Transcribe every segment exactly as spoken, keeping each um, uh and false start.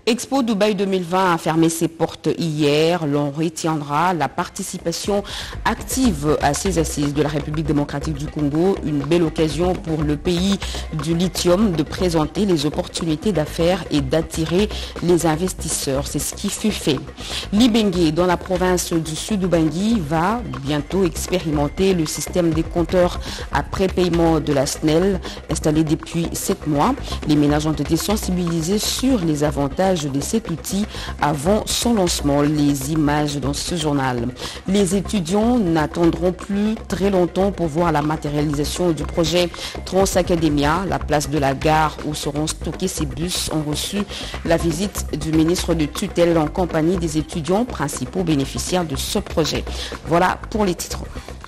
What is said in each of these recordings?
Expo Dubaï deux mille vingt a fermé ses portes hier. L'on retiendra la participation active à ces assises de la République démocratique du Congo. Une belle occasion pour le pays du lithium de présenter les opportunités d'affaires et d'attirer les investisseurs. C'est ce qui fut fait. Libengé, dans la province du sud Ubangui, va bientôt expérimenter le système des compteurs après paiement de la S N E L installé depuis sept mois. Les ménages ont été sensibilisés sur les avantages de cet outil avant son lancement. Les images dans ce journal. Les étudiants n'attendront plus très longtemps pour voir la matérialisation du projet Transacademia. La place de la gare où seront stockés ces bus ont reçu la visite du ministre de tutelle en compagnie des étudiants principaux bénéficiaires de ce projet. Voilà pour les titres.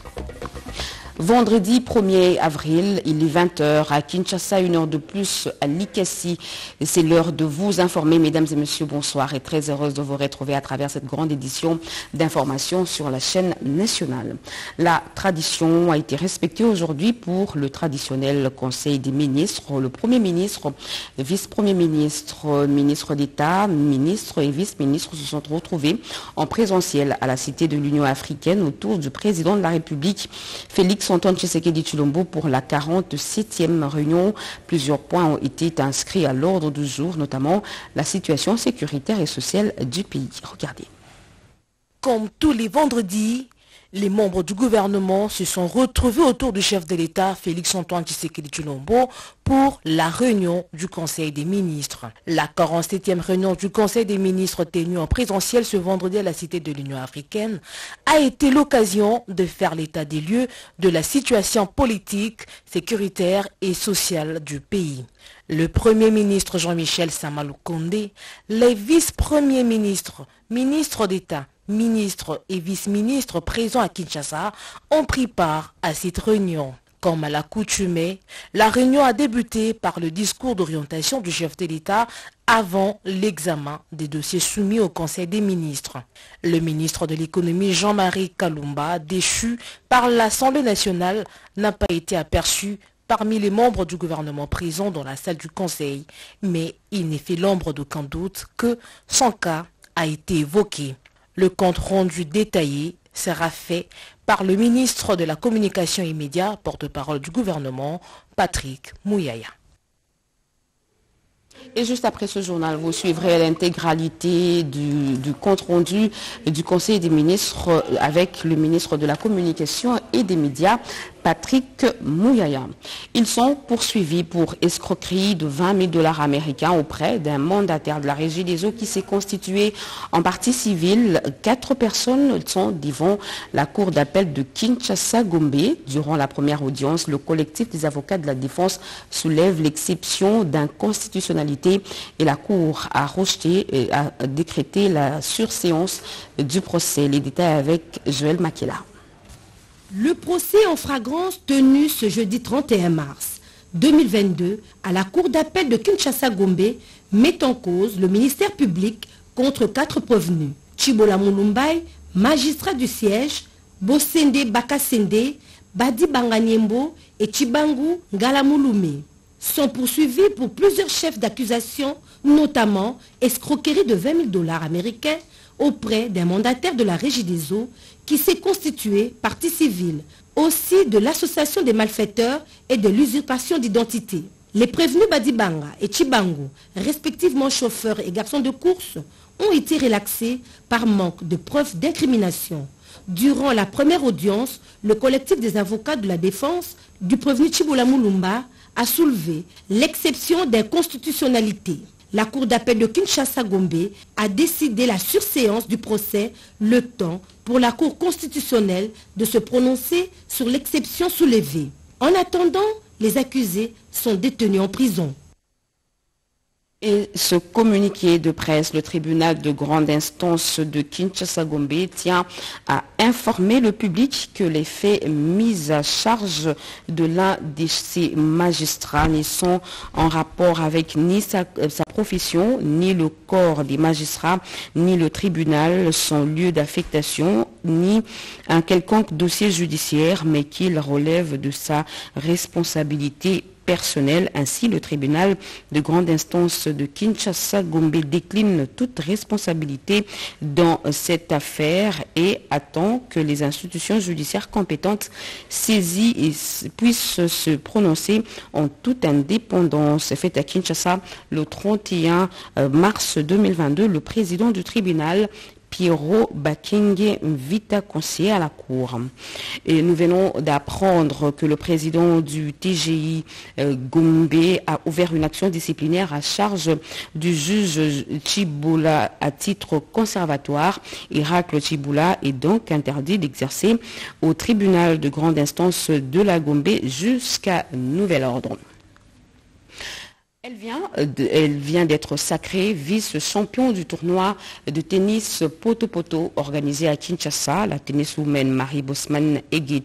Vendredi premier avril, il est vingt heures à Kinshasa, une heure de plus à Likasi. C'est l'heure de vous informer, mesdames et messieurs, bonsoir et très heureuse de vous retrouver à travers cette grande édition d'information sur la chaîne nationale. La tradition a été respectée aujourd'hui pour le traditionnel Conseil des ministres. Le Premier ministre, vice-premier ministre, ministre d'État, ministre et vice-ministre se sont retrouvés en présentiel à la Cité de l'Union africaine autour du président de la République, Félix Antoine Tshisekedi Tshilombo, pour la quarante-septième réunion. Plusieurs points ont été inscrits à l'ordre du jour, notamment la situation sécuritaire et sociale du pays. Regardez. Comme tous les vendredis, les membres du gouvernement se sont retrouvés autour du chef de l'État, Félix Antoine Tshisekedi Tshilombo, pour la réunion du Conseil des ministres. La quarante-septième réunion du Conseil des ministres tenue en présentiel ce vendredi à la Cité de l'Union africaine a été l'occasion de faire l'état des lieux de la situation politique, sécuritaire et sociale du pays. Le Premier ministre Jean-Michel Sama Lukonde, les vice-premiers ministres, ministres d'État, ministres et vice-ministres présents à Kinshasa ont pris part à cette réunion. Comme à l'accoutumée, la réunion a débuté par le discours d'orientation du chef de l'État avant l'examen des dossiers soumis au Conseil des ministres. Le ministre de l'économie Jean-Marie Kalumba, déchu par l'Assemblée nationale, n'a pas été aperçu parmi les membres du gouvernement présents dans la salle du Conseil, mais il n'est fait l'ombre d'aucun doute que son cas a été évoqué. Le compte rendu détaillé sera fait par le ministre de la Communication et Médias, porte-parole du gouvernement, Patrick Mouyaya. Et juste après ce journal, vous suivrez l'intégralité du, du compte rendu du Conseil des ministres avec le ministre de la Communication et des Médias, Patrick Mouyaya. Ils sont poursuivis pour escroquerie de vingt mille dollars américains auprès d'un mandataire de la Régie des eaux qui s'est constitué en partie civile. Quatre personnes sont devant la cour d'appel de Kinshasa-Gombe. Durant la première audience, le collectif des avocats de la défense soulève l'exception d'inconstitutionnalité et la cour a rejeté et a décrété la surséance du procès. Les détails avec Joël Makela. Le procès en flagrance tenu ce jeudi trente et un mars deux mille vingt-deux à la cour d'appel de Kinshasa-Gombe met en cause le ministère public contre quatre prévenus. Chibola Mulumbai, magistrat du siège, Bosende Bakasende, Badi Banganyembo et Chibangu Ngalamulume sont poursuivis pour plusieurs chefs d'accusation, notamment escroquerie de vingt mille dollars américains auprès d'un mandataire de la Régie des eaux qui s'est constitué partie civile, aussi de l'association des malfaiteurs et de l'usurpation d'identité. Les prévenus Badibanga et Chibangu, respectivement chauffeurs et garçons de course, ont été relaxés par manque de preuves d'incrimination. Durant la première audience, le collectif des avocats de la défense du prévenu Chibola Mulumba a soulevé l'exception d'inconstitutionnalité. La cour d'appel de Kinshasa-Gombe a décidé la surséance du procès, le temps pour la cour constitutionnelle de se prononcer sur l'exception soulevée. En attendant, les accusés sont détenus en prison. Et ce communiqué de presse, le tribunal de grande instance de Kinshasa-Gombe tient à informer le public que les faits mis à charge de l'un de ses magistrats ne sont en rapport avec ni sa, sa profession, ni le corps des magistrats, ni le tribunal, son lieu d'affectation, ni un quelconque dossier judiciaire, mais qu'il relève de sa responsabilité personnel. Ainsi, le tribunal de grande instance de Kinshasa Gombe décline toute responsabilité dans cette affaire et attend que les institutions judiciaires compétentes saisies et puissent se prononcer en toute indépendance. Fait à Kinshasa le trente et un mars deux mille vingt-deux, le président du tribunal Pierrot Bakenge Vita conseiller à la Cour. Et nous venons d'apprendre que le président du T G I euh, Gombe a ouvert une action disciplinaire à charge du juge Chiboula à titre conservatoire. Iracle Chiboula est donc interdit d'exercer au tribunal de grande instance de la Gombe jusqu'à nouvel ordre. Elle vient, de, elle vient d'être sacrée vice-champion du tournoi de tennis poto-poto organisé à Kinshasa. La tenniswoman Marie Bosman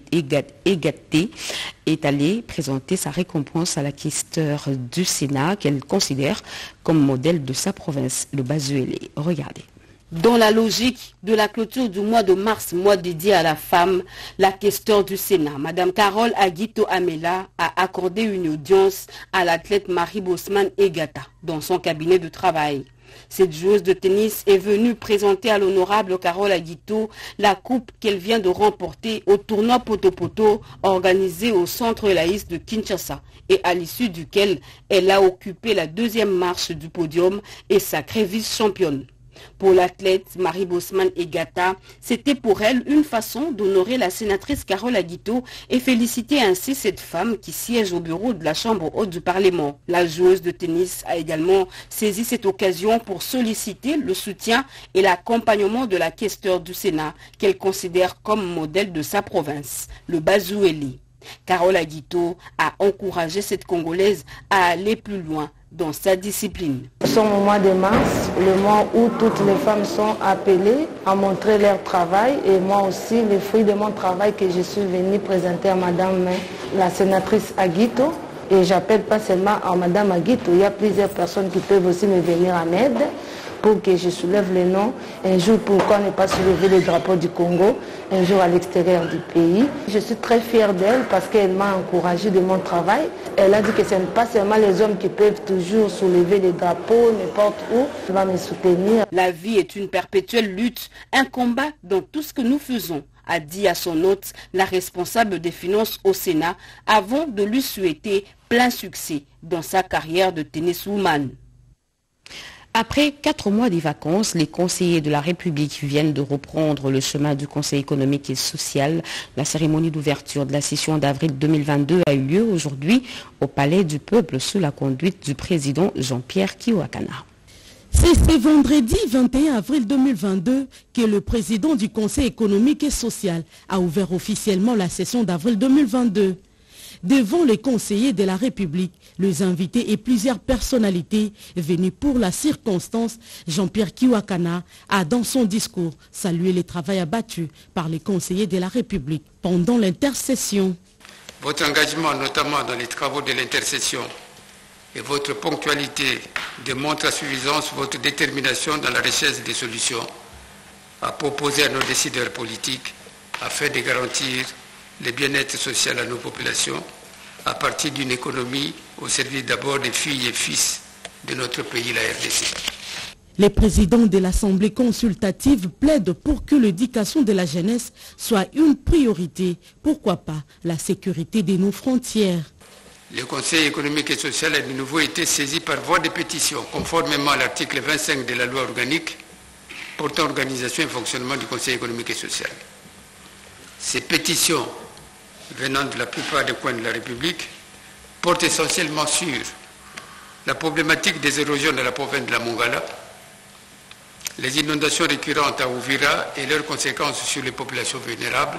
Egaté est allée présenter sa récompense à la questeur du Sénat qu'elle considère comme modèle de sa province, le Bazuélé. Regardez. Dans la logique de la clôture du mois de mars, mois dédié à la femme, la questeur du Sénat, Madame Carole Aguito Amela, a accordé une audience à l'athlète Marie Bosman Egata dans son cabinet de travail. Cette joueuse de tennis est venue présenter à l'honorable Carole Aguito la coupe qu'elle vient de remporter au tournoi Poto-Poto organisé au centre laïque de Kinshasa et à l'issue duquel elle a occupé la deuxième marche du podium et sacrée vice-championne. Pour l'athlète Marie Bosman Egata, c'était pour elle une façon d'honorer la sénatrice Carole Aguito et féliciter ainsi cette femme qui siège au bureau de la Chambre haute du Parlement. La joueuse de tennis a également saisi cette occasion pour solliciter le soutien et l'accompagnement de la questeur du Sénat qu'elle considère comme modèle de sa province, le Bazuélé. Carole Aguito a encouragé cette Congolaise à aller plus loin dans sa discipline. Nous sommes au mois de mars, le mois où toutes les femmes sont appelées à montrer leur travail et moi aussi, le fruit de mon travail que je suis venue présenter à Madame la sénatrice Aguito. Et j'appelle pas seulement à Madame Aguito, il y a plusieurs personnes qui peuvent aussi me venir en aide pour que je soulève le nom. Un jour, pourquoi ne pas soulever le drapeau du Congo, un jour à l'extérieur du pays. Je suis très fière d'elle parce qu'elle m'a encouragée de mon travail. Elle a dit que ce n'est pas seulement les hommes qui peuvent toujours soulever les drapeaux, n'importe où. Elle va me soutenir. La vie est une perpétuelle lutte, un combat dans tout ce que nous faisons, a dit à son hôte la responsable des finances au Sénat avant de lui souhaiter plein succès dans sa carrière de tenniswoman. Après quatre mois des vacances, les conseillers de la République viennent de reprendre le chemin du Conseil économique et social. La cérémonie d'ouverture de la session d'avril deux mille vingt-deux a eu lieu aujourd'hui au Palais du Peuple sous la conduite du président Jean-Pierre Kiwakana. C'est ce vendredi vingt et un avril deux mille vingt-deux que le président du Conseil économique et social a ouvert officiellement la session d'avril deux mille vingt-deux. Devant les conseillers de la République, les invités et plusieurs personnalités venues pour la circonstance, Jean-Pierre Kiwakana a dans son discours salué le travail abattu par les conseillers de la République pendant l'intercession. Votre engagement, notamment dans les travaux de l'intercession, et votre ponctualité démontrent à suffisance votre détermination dans la recherche des solutions à proposer à nos décideurs politiques afin de garantir le bien-être social à nos populations à partir d'une économie au service d'abord des filles et fils de notre pays, la R D C. Les présidents de l'Assemblée consultative plaident pour que l'éducation de la jeunesse soit une priorité. Pourquoi pas la sécurité de nos frontières. Le Conseil économique et social a de nouveau été saisi par voie de pétition, conformément à l'article vingt-cinq de la loi organique portant organisation et fonctionnement du Conseil économique et social. Ces pétitions, venant de la plupart des coins de la République, portent essentiellement sur la problématique des érosions de la province de la Mongala, les inondations récurrentes à Ouvira et leurs conséquences sur les populations vulnérables,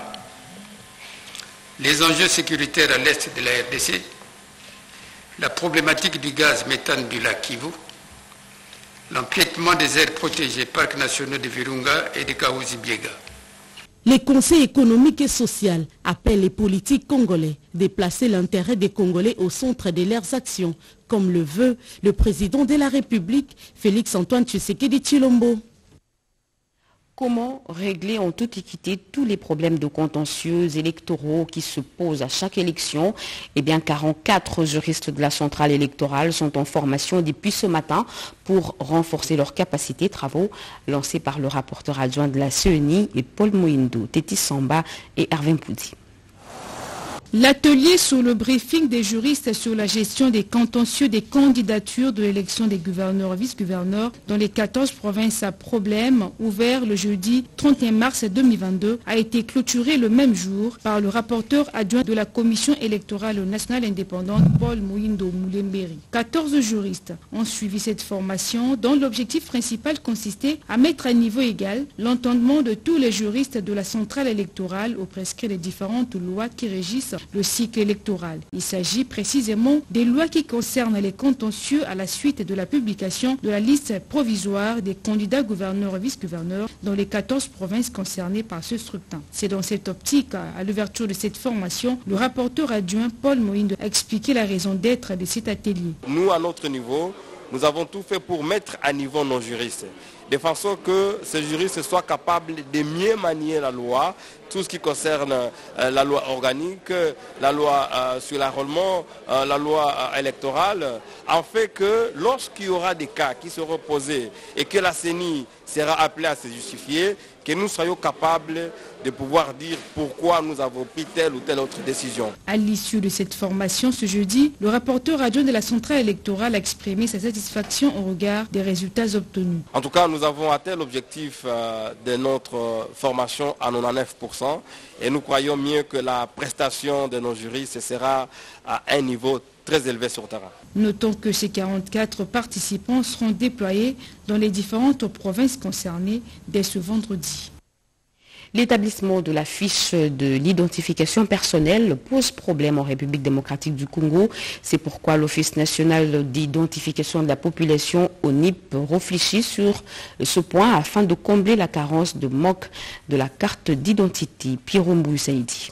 les enjeux sécuritaires à l'est de la R D C, la problématique du gaz méthane du lac Kivu, l'empiètement des aires protégées, parcs nationaux de Virunga et de Kaouzi-Biega. Le Conseil économique et social appelle les politiques congolais de placer l'intérêt des Congolais au centre de leurs actions, comme le veut le président de la République, Félix Antoine Tshisekedi Tshilombo. Comment régler en toute équité tous les problèmes de contentieux électoraux qui se posent à chaque élection? Eh bien, quarante-quatre juristes de la centrale électorale sont en formation depuis ce matin pour renforcer leurs capacités. Travaux lancés par le rapporteur adjoint de la C E N I et Paul Moindo, Tétis Samba et Hervé Poudi. L'atelier sur le briefing des juristes sur la gestion des contentieux des candidatures de l'élection des gouverneurs et vice-gouverneurs dans les quatorze provinces à problème, ouvert le jeudi trente et un mars deux mille vingt-deux, a été clôturé le même jour par le rapporteur adjoint de la commission électorale nationale indépendante, Paul Moindo Moulemberi. quatorze juristes ont suivi cette formation dont l'objectif principal consistait à mettre à niveau égal l'entendement de tous les juristes de la centrale électorale au prescrit des différentes lois qui régissent le cycle électoral. Il s'agit précisément des lois qui concernent les contentieux à la suite de la publication de la liste provisoire des candidats gouverneurs et vice-gouverneurs dans les quatorze provinces concernées par ce scrutin. C'est dans cette optique, à l'ouverture de cette formation, le rapporteur adjoint Paul Moindo a expliqué la raison d'être de cet atelier. Nous, à notre niveau, nous avons tout fait pour mettre à niveau nos juristes, de façon que ces juristes soient capables de mieux manier la loi, tout ce qui concerne euh, la loi organique, la loi euh, sur l'enrôlement, euh, la loi euh, électorale, en fait que lorsqu'il y aura des cas qui seront posés et que la C E N I sera appelée à se justifier, que nous soyons capables de pouvoir dire pourquoi nous avons pris telle ou telle autre décision. À l'issue de cette formation ce jeudi, le rapporteur adjoint de la centrale électorale a exprimé sa satisfaction au regard des résultats obtenus. En tout cas, nous avons atteint l'objectif euh, de notre formation à quatre-vingt-dix-neuf pour cent et nous croyons mieux que la prestation de nos juristes sera à un niveau très élevé sur terrain. Notons que ces quarante-quatre participants seront déployés dans les différentes provinces concernées dès ce vendredi. L'établissement de la fiche de l'identification personnelle pose problème en République démocratique du Congo. C'est pourquoi l'Office national d'identification de la population, O N I P, réfléchit sur ce point afin de combler la carence de manque de la carte d'identité. Pirombu Saïdi.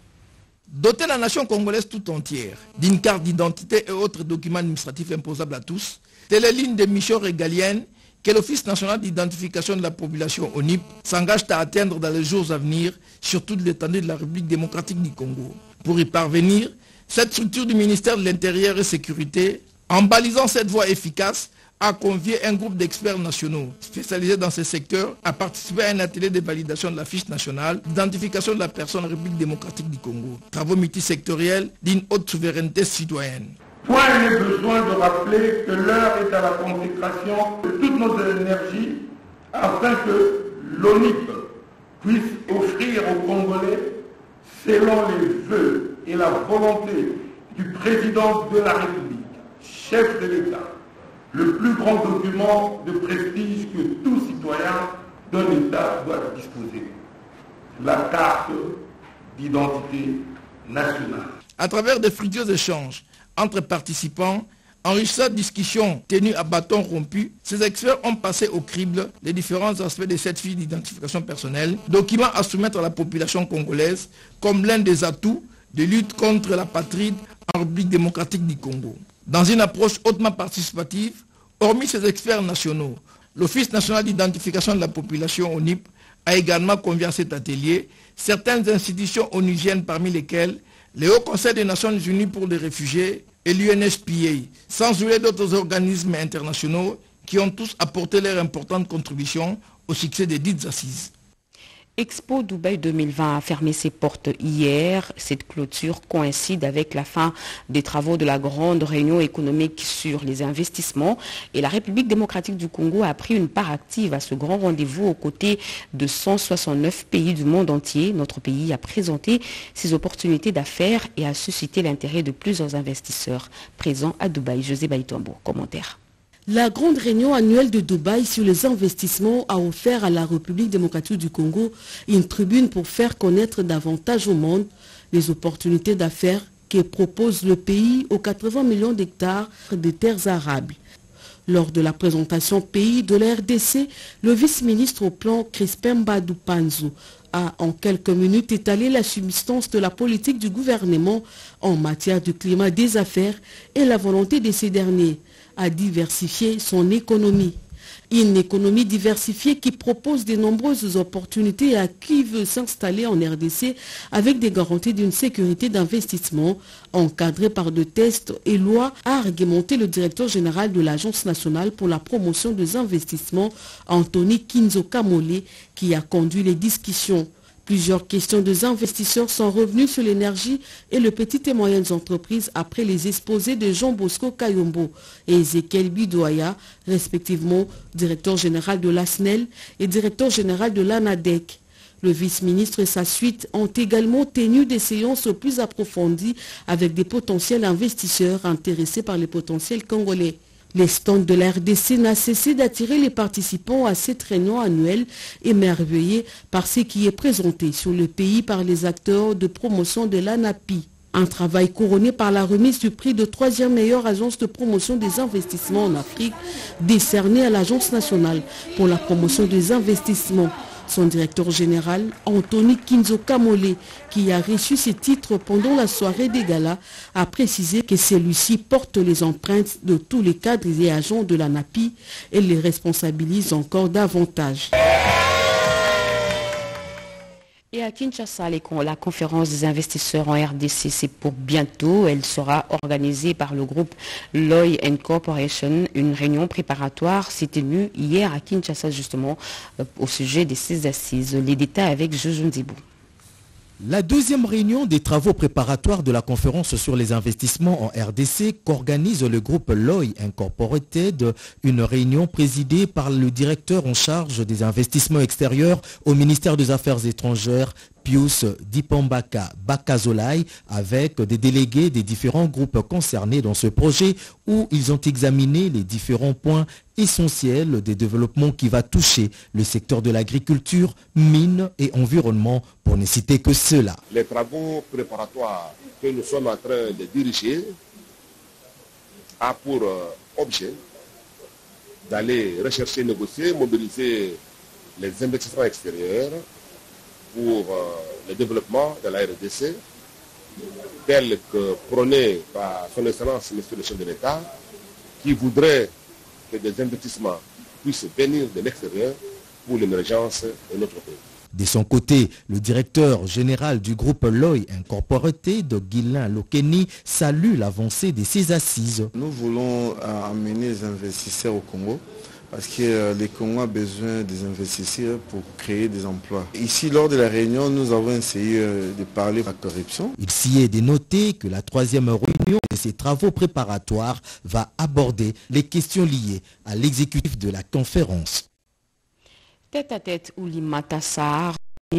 Doter la nation congolaise tout entière d'une carte d'identité et autres documents administratifs imposables à tous, telle est l'une des missions régaliennes que l'Office national d'identification de la population O N I P s'engage à atteindre dans les jours à venir sur toute l'étendue de la République démocratique du Congo. Pour y parvenir, cette structure du ministère de l'Intérieur et Sécurité, en balisant cette voie efficace, a convié un groupe d'experts nationaux spécialisés dans ce secteur à participer à un atelier de validation de la fiche nationale d'identification de la personne en République démocratique du Congo. Travaux multisectoriels d'une haute souveraineté citoyenne. Point n'est besoin de rappeler que l'heure est à la consécration de toutes nos énergies afin que l'O N I P puisse offrir aux Congolais, selon les vœux et la volonté du président de la République, chef de l'État, le plus grand document de prestige que tout citoyen d'un État doit disposer, la carte d'identité nationale. À travers de fructueux échanges entre participants, enrichissante discussion tenue à bâton rompu, ces experts ont passé au crible les différents aspects de cette fiche d'identification personnelle, document à soumettre à la population congolaise comme l'un des atouts de lutte contre la patrie en République démocratique du Congo. Dans une approche hautement participative, hormis ces experts nationaux, l'Office national d'identification de la population O N I P a également convié à cet atelier certaines institutions onusiennes parmi lesquelles le Haut Conseil des Nations Unies pour les réfugiés et l'U N H P A, sans oublier d'autres organismes internationaux qui ont tous apporté leur importante contribution au succès des dites assises. Expo Dubaï deux mille vingt a fermé ses portes hier. Cette clôture coïncide avec la fin des travaux de la grande réunion économique sur les investissements et la République démocratique du Congo a pris une part active à ce grand rendez-vous aux côtés de cent soixante-neuf pays du monde entier. Notre pays a présenté ses opportunités d'affaires et a suscité l'intérêt de plusieurs investisseurs présents à Dubaï. José Baïtombo, commentaire. La grande réunion annuelle de Dubaï sur les investissements a offert à la République démocratique du Congo une tribune pour faire connaître davantage au monde les opportunités d'affaires que propose le pays aux quatre-vingts millions d'hectares de terres arables. Lors de la présentation pays de la R D C, le vice-ministre au plan Crispin Mbadou Panzo a en quelques minutes étalé la substance de la politique du gouvernement en matière de climat des affaires et la volonté de ces derniers à diversifier son économie. Une économie diversifiée qui propose de nombreuses opportunités à qui veut s'installer en R D C avec des garanties d'une sécurité d'investissement encadrée par de tests et lois, a argumenté le directeur général de l'Agence nationale pour la promotion des investissements, Anthony Kinzo Kamole, qui a conduit les discussions. Plusieurs questions des investisseurs sont revenues sur l'énergie et les petites et moyennes entreprises après les exposés de Jean Bosco Kayombo et Ezekiel Bidoya, respectivement directeur général de l'A S N E L et directeur général de l'ANADEC. Le vice-ministre et sa suite ont également tenu des séances plus approfondies avec des potentiels investisseurs intéressés par les potentiels congolais. Les stands de la R D C n'a cessé d'attirer les participants à cette réunion annuelle, émerveillés par ce qui est présenté sur le pays par les acteurs de promotion de l'ANAPI. Un travail couronné par la remise du prix de troisième meilleure agence de promotion des investissements en Afrique, décerné à l'Agence nationale pour la promotion des investissements. Son directeur général, Anthony Kinzo Kamole, qui a reçu ces titres pendant la soirée des galas, a précisé que celui-ci porte les empreintes de tous les cadres et agents de l'ANAPI et les responsabilise encore davantage. Et à Kinshasa, la conférence des investisseurs en R D C, c'est pour bientôt. Elle sera organisée par le groupe Loy Corporation. Une réunion préparatoire s'est tenue hier à Kinshasa, justement, au sujet de ces assises. Les détails avec Jojo Nzibou. La deuxième réunion des travaux préparatoires de la conférence sur les investissements en R D C qu'organise le groupe Loy Incorporated, une réunion présidée par le directeur en charge des investissements extérieurs au ministère des Affaires étrangères, Pius Dipambaka Bakazolai, avec des délégués des différents groupes concernés dans ce projet où ils ont examiné les différents points essentiels des développements qui va toucher le secteur de l'agriculture, mines et environnement, pour ne citer que cela. Les travaux préparatoires que nous sommes en train de diriger a pour objet d'aller rechercher, négocier, mobiliser les investissements extérieurs pour euh, le développement de la R D C, tel que prôné par son Excellence, Monsieur le chef de l'État, qui voudrait que des investissements puissent venir de l'extérieur pour l'émergence de notre pays. De son côté, le directeur général du groupe Loy Incorporated, Guilain Lokeni, salue l'avancée de ces assises. Nous voulons amener les investisseurs au Congo, parce que euh, le Congo a besoin des investisseurs pour créer des emplois. Ici, lors de la réunion, nous avons essayé euh, de parler de la corruption. Il s'y est de noter que la troisième réunion de ces travaux préparatoires va aborder les questions liées à l'exécutif de la conférence. Tête à tête, Oulimata Sarr,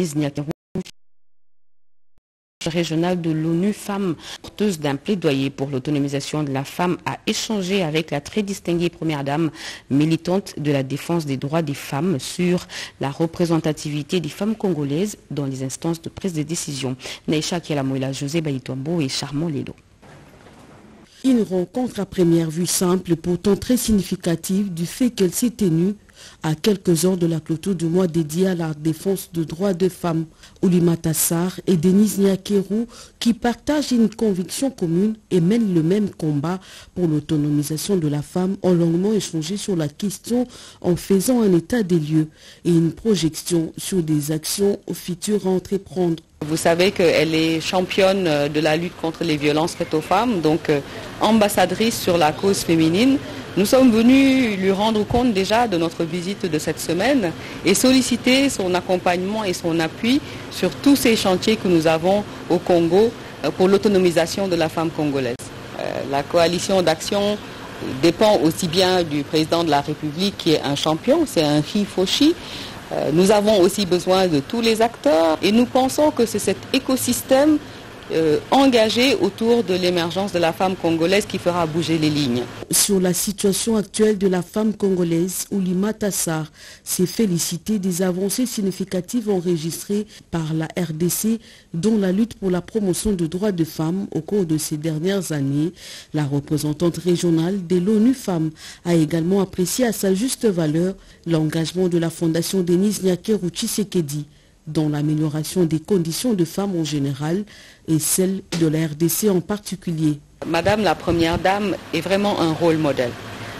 régionale de l'ONU Femmes, porteuse d'un plaidoyer pour l'autonomisation de la femme, a échangé avec la très distinguée première dame militante de la défense des droits des femmes sur la représentativité des femmes congolaises dans les instances de prise de décision. Naïcha Kielamoïla, José Baïtombo et Charmant Lelo. Une rencontre à première vue simple, pourtant très significative du fait qu'elle s'est tenue à quelques heures de la clôture du mois dédié à la défense des droits des femmes. Oulimata Sarr et Denise Nyakeru, qui partagent une conviction commune et mènent le même combat pour l'autonomisation de la femme, ont longuement échangé sur la question en faisant un état des lieux et une projection sur des actions futures à entreprendre. Vous savez qu'elle est championne de la lutte contre les violences faites aux femmes, donc euh, ambassadrice sur la cause féminine. Nous sommes venus lui rendre compte déjà de notre visite de cette semaine et solliciter son accompagnement et son appui sur tous ces chantiers que nous avons au Congo pour l'autonomisation de la femme congolaise. Euh, la coalition d'action dépend aussi bien du président de la République qui est un champion, c'est un Hifoshi. Euh, nous avons aussi besoin de tous les acteurs et nous pensons que c'est cet écosystème Euh, engagé autour de l'émergence de la femme congolaise qui fera bouger les lignes. Sur la situation actuelle de la femme congolaise, Oulimata Sarr s'est félicité des avancées significatives enregistrées par la R D C, dont la lutte pour la promotion des droits des femmes au cours de ces dernières années. La représentante régionale de l'ONU Femmes a également apprécié à sa juste valeur l'engagement de la fondation Denise Nyakeru Tshisekedi dans l'amélioration des conditions de femmes en général et celles de la R D C en particulier. Madame la Première Dame est vraiment un rôle modèle.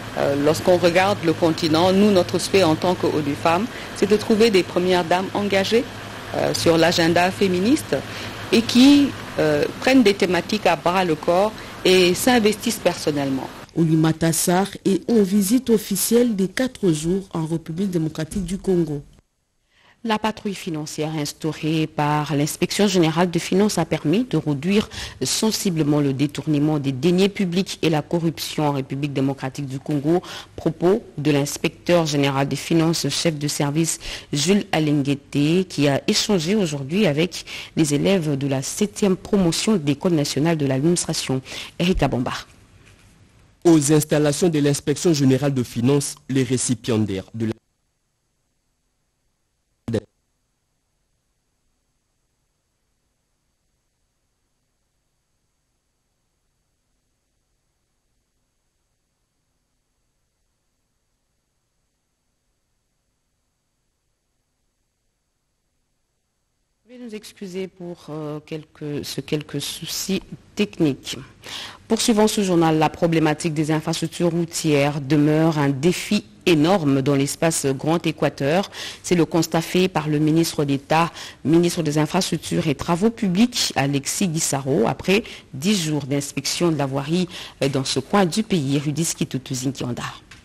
Euh, lorsqu'on regarde le continent, nous, notre souhait en tant qu'ONU Femmes, c'est de trouver des premières dames engagées euh, sur l'agenda féministe et qui euh, prennent des thématiques à bras le corps et s'investissent personnellement. Oulimata Sarr est en visite officielle des quatre jours en République démocratique du Congo. La patrouille financière instaurée par l'Inspection générale de finances a permis de réduire sensiblement le détournement des deniers publics et la corruption en République démocratique du Congo. Propos de l'inspecteur général des finances, chef de service Jules Alenguete, qui a échangé aujourd'hui avec les élèves de la septième promotion de l'École nationale de l'administration. Erika Bombard. Aux installations de l'Inspection générale de finances, les récipiendaires de la Je vais nous excuser pour euh, quelques, ce quelques soucis techniques. Poursuivant ce journal, la problématique des infrastructures routières demeure un défi énorme dans l'espace Grand Équateur. C'est le constat fait par le ministre d'État, ministre des Infrastructures et Travaux Publics, Alexis Guissaro, après dix jours d'inspection de la voirie dans ce coin du pays. Rudis Kitutuzinkianda.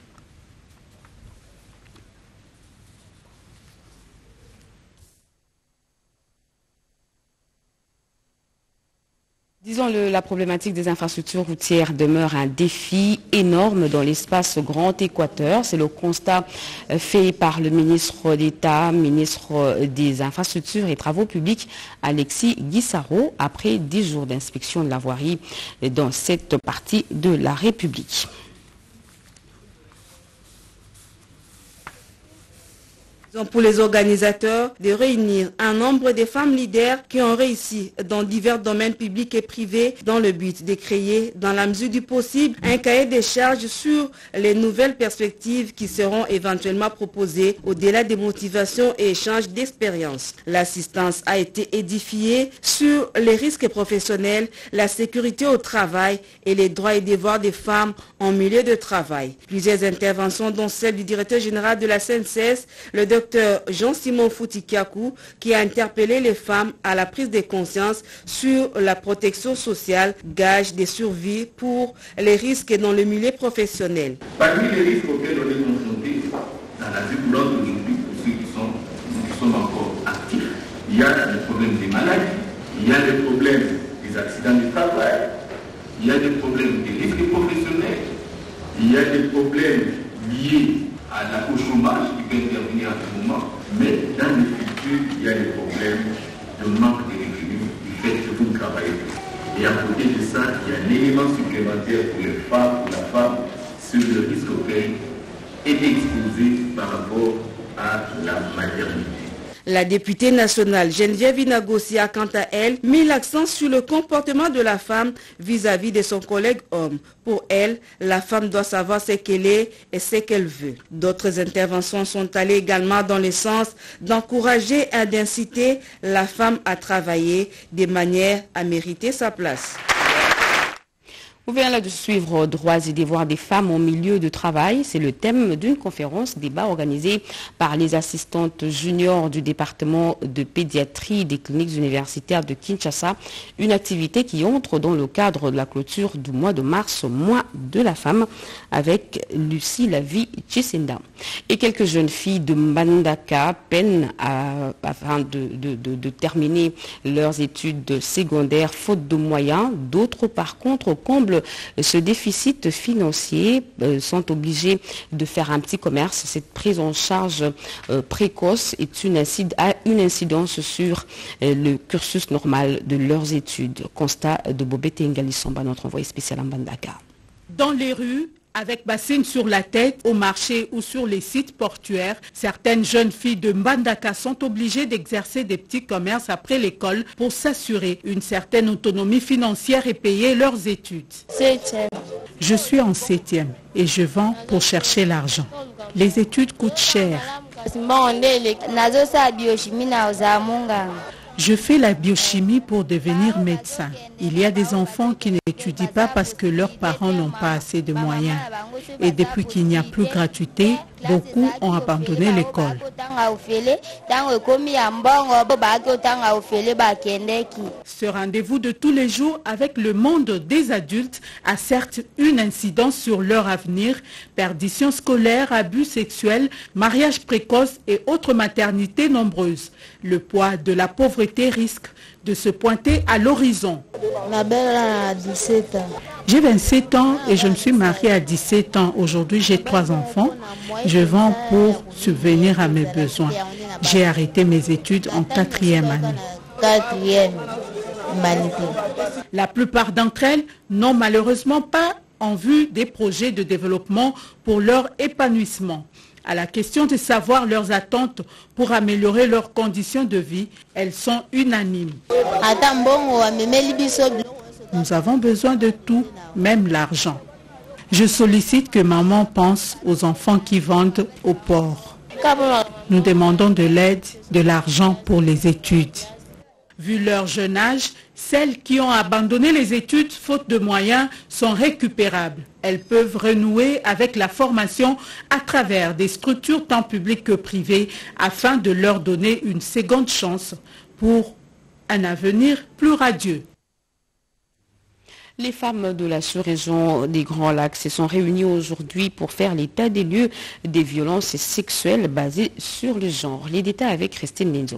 Disons-le, la problématique des infrastructures routières demeure un défi énorme dans l'espace Grand Équateur. C'est le constat fait par le ministre d'État, ministre des Infrastructures et Travaux Publics, Alexis Guissaro, après dix jours d'inspection de la voirie dans cette partie de la République. Pour les organisateurs de réunir un nombre de femmes leaders qui ont réussi dans divers domaines publics et privés dans le but de créer, dans la mesure du possible, un cahier des charges sur les nouvelles perspectives qui seront éventuellement proposées au-delà des motivations et échanges d'expériences. L'assistance a été édifiée sur les risques professionnels, la sécurité au travail et les droits et devoirs des femmes en milieu de travail. Plusieurs interventions, dont celle du directeur général de la C N C S, le docteur Jean-Simon Foutikakou, qui a interpellé les femmes à la prise de conscience sur la protection sociale, gage de survie pour les risques dans le milieu professionnel. Parmi les risques auxquels on est confronté dans la vie courante aujourd'hui, pour ceux qui sont, qui sont encore actifs, il y a des problèmes des maladies, il y a des problèmes des accidents du travail, il y a des problèmes des risques professionnels, il y a des problèmes liés à la, au chômage qui peut intervenir à ce moment, mais dans le futur, il y a des problèmes de manque de revenus du fait que vous travaillez. Et à côté de ça, il y a un élément supplémentaire pour les femmes, pour la femme, sur le risque auquel est exposé par rapport à la maternité. La députée nationale Geneviève Inagossi a quant à elle mis l'accent sur le comportement de la femme vis-à-vis de son collègue homme. Pour elle, la femme doit savoir ce qu'elle est et ce qu'elle veut. D'autres interventions sont allées également dans le sens d'encourager et d'inciter la femme à travailler de manière à mériter sa place. Vous venez là de suivre Droits et devoirs des femmes au milieu de travail. C'est le thème d'une conférence débat organisée par les assistantes juniors du département de pédiatrie des cliniques universitaires de Kinshasa. Une activité qui entre dans le cadre de la clôture du mois de mars, mois de la femme, avec Lucie Lavie Chisinda. Et quelques jeunes filles de Mbandaka peinent à, afin de, de, de, de terminer leurs études secondaires faute de moyens. D'autres, par contre, comblent ce déficit financier, euh, sont obligés de faire un petit commerce. Cette prise en charge euh, précoce est une incid- a une incidence sur euh, le cursus normal de leurs études. Constat de Bobete Ngalisomba, notre envoyé spécial en Mbandaka. Dans les rues, avec bassine sur la tête, au marché ou sur les sites portuaires, certaines jeunes filles de Mbandaka sont obligées d'exercer des petits commerces après l'école pour s'assurer une certaine autonomie financière et payer leurs études. Septième. Je suis en septième et je vends pour chercher l'argent. Les études coûtent cher. Je fais la biochimie pour devenir médecin. Il y a des enfants qui n'étudient pas parce que leurs parents n'ont pas assez de moyens. Et depuis qu'il n'y a plus gratuité, beaucoup ont abandonné l'école. Ce rendez-vous de tous les jours avec le monde des adultes a certes une incidence sur leur avenir, perdition scolaire, abus sexuels, mariage précoce et autres maternités nombreuses. Le poids de la pauvreté risque de se pointer à l'horizon. Ma belle a dix-sept ans. J'ai vingt-sept ans et je me suis mariée à dix-sept ans. Aujourd'hui, j'ai trois enfants. Je vends pour subvenir à mes besoins. J'ai arrêté mes études en quatrième année. Quatrième année. La plupart d'entre elles n'ont malheureusement pas en vue des projets de développement pour leur épanouissement. À la question de savoir leurs attentes pour améliorer leurs conditions de vie, elles sont unanimes. Nous avons besoin de tout, même l'argent. Je sollicite que maman pense aux enfants qui vendent au port. Nous demandons de l'aide, de l'argent pour les études. Vu leur jeune âge, celles qui ont abandonné les études faute de moyens sont récupérables. Elles peuvent renouer avec la formation à travers des structures tant publiques que privées afin de leur donner une seconde chance pour un avenir plus radieux. Les femmes de la sous-région des Grands Lacs se sont réunies aujourd'hui pour faire l'état des lieux des violences sexuelles basées sur le genre. Les détails avec Christine Lenzo.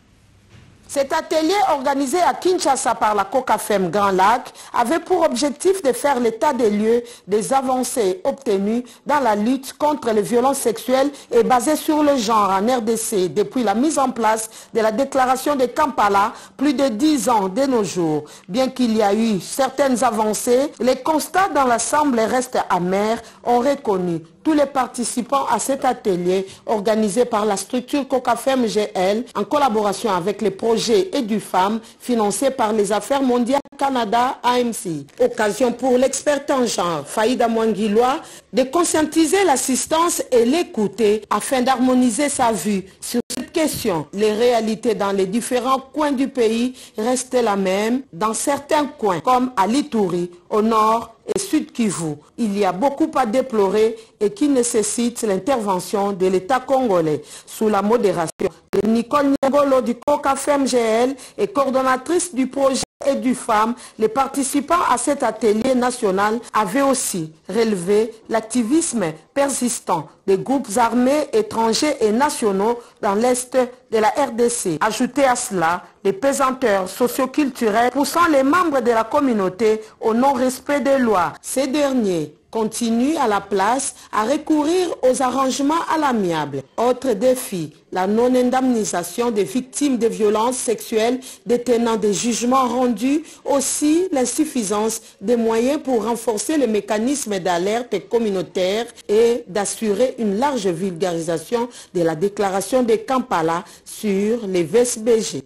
Cet atelier organisé à Kinshasa par la COCAFEM Grand Lac avait pour objectif de faire l'état des lieux des avancées obtenues dans la lutte contre les violences sexuelles et basées sur le genre en R D C depuis la mise en place de la déclaration de Kampala plus de dix ans de nos jours. Bien qu'il y a eu certaines avancées, les constats dans l'Assemblée restent amers, ont reconnu tous les participants à cet atelier organisé par la structure COCAFEM G L en collaboration avec les projets EduFemmes financés par les Affaires mondiales Canada A M C. Occasion pour l'expert en genre Faïda Mwangiloa de conscientiser l'assistance et l'écouter afin d'harmoniser sa vue sur cette question. Les réalités dans les différents coins du pays restent la même dans certains coins comme à Lituri, au nord et Sud Kivu. Il y a beaucoup à déplorer et qui nécessite l'intervention de l'État congolais sous la modération de Nicole Nyangolo du COCAFEM G L et coordonnatrice du projet EduFemmes. Les participants à cet atelier national avaient aussi relevé l'activisme persistant des groupes armés étrangers et nationaux dans l'Est de la R D C. Ajoutez à cela les pesanteurs socioculturels poussant les membres de la communauté au non-respect des lois. Ces derniers continuent à la place à recourir aux arrangements à l'amiable. Autre défi, la non-indemnisation des victimes de violences sexuelles détenant des jugements rendus, aussi l'insuffisance des moyens pour renforcer le mécanisme d'alerte communautaire et d'assurer une large vulgarisation de la déclaration de Kampala sur les V S B G.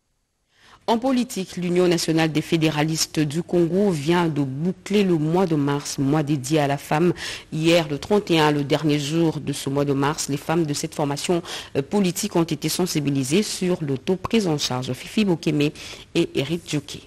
En politique, l'Union nationale des fédéralistes du Congo vient de boucler le mois de mars, mois dédié à la femme. Hier, le trente et un, le dernier jour de ce mois de mars, les femmes de cette formation politique ont été sensibilisées sur le taux prise en charge. Fifi Bokeme et Eric Djoké.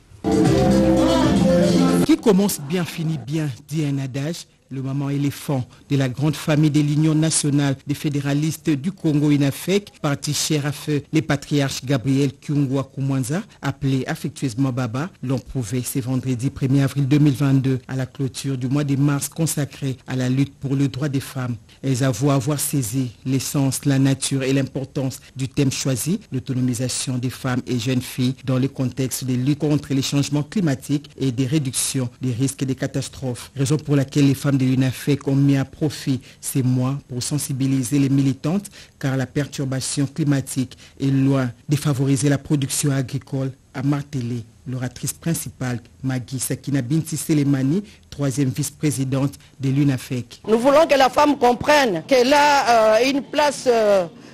Qui commence bien finit bien, dit un adage. Le maman éléphant de la grande famille de l'Union nationale des fédéralistes du Congo U N A F E C, parti cher à feu, les patriarches Gabriel Kyungwa Kumwanza, appelé affectueusement Baba, l'ont prouvé ce vendredi premier avril deux mille vingt-deux à la clôture du mois de mars consacré à la lutte pour le droit des femmes. Elles avouent avoir saisi l'essence, la nature et l'importance du thème choisi, l'autonomisation des femmes et jeunes filles dans le contexte de lutte contre les changements climatiques et des réductions des risques de catastrophes. Raison pour laquelle les femmes de l'U N A F E C ont mis à profit ces mois pour sensibiliser les militantes car la perturbation climatique est loin de favoriser la production agricole, a martelé l'oratrice principale Magui Sakina Binti Selemani, troisième vice-présidente de l'U N A F E C. Nous voulons que la femme comprenne qu'elle a euh, une place euh,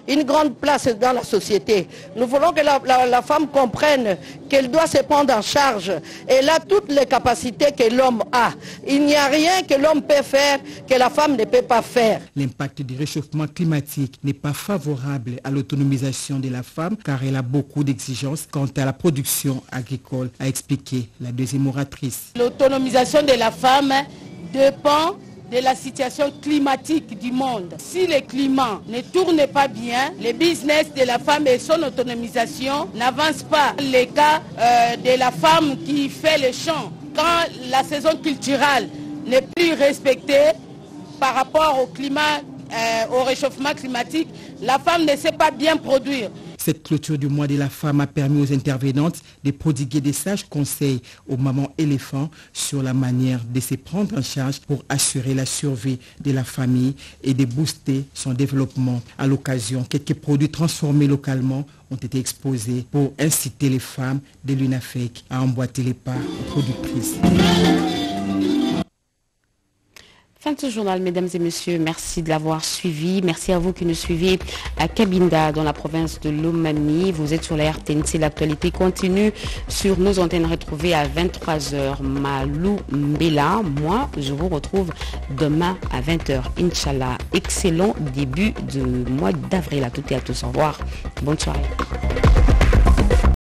une grande place dans la société. Nous voulons que la, la, la femme comprenne qu'elle doit se prendre en charge. Elle a toutes les capacités que l'homme a. Il n'y a rien que l'homme peut faire que la femme ne peut pas faire. L'impact du réchauffement climatique n'est pas favorable à l'autonomisation de la femme car elle a beaucoup d'exigences quant à la production agricole, a expliqué la deuxième oratrice. L'autonomisation de la femme dépend de la situation climatique du monde. Si le climat ne tourne pas bien, le business de la femme et son autonomisation n'avance pas. Le cas euh, de la femme qui fait le champ, quand la saison culturelle n'est plus respectée par rapport au climat, euh, au réchauffement climatique, la femme ne sait pas bien produire. Cette clôture du mois de la femme a permis aux intervenantes de prodiguer des sages conseils aux mamans éléphants sur la manière de se prendre en charge pour assurer la survie de la famille et de booster son développement. À l'occasion, quelques produits transformés localement ont été exposés pour inciter les femmes de l'UNAFEC à emboîter les pas aux productrices. Fin de ce journal, mesdames et messieurs, merci de l'avoir suivi. Merci à vous qui nous suivez à Cabinda, dans la province de Lomami. Vous êtes sur la R T N C. L'actualité continue sur nos antennes retrouvées à vingt-trois heures. Malou Mbela, moi, je vous retrouve demain à vingt heures. Inch'Allah, excellent début de mois d'avril à toutes et à tous. Au revoir. Bonne soirée.